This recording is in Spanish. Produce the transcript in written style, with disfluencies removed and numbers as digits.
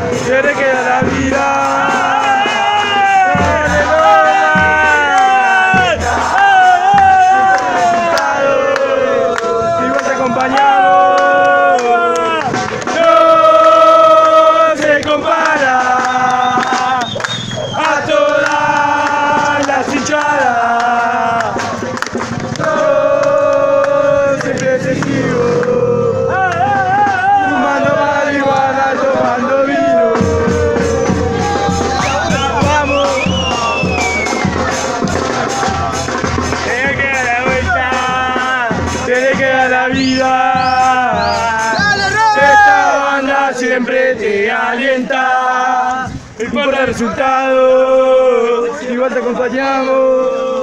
se le queda la vida. Igual te acompañamos, no se compara a todas las hinchadas. No, siempre testigo. Fumando marihuana, tomando vino. Vamos. Tiene que dar la vuelta, tiene que dar la vida. Esta banda siempre te alienta. No importa el resultado, igual te acompañamos.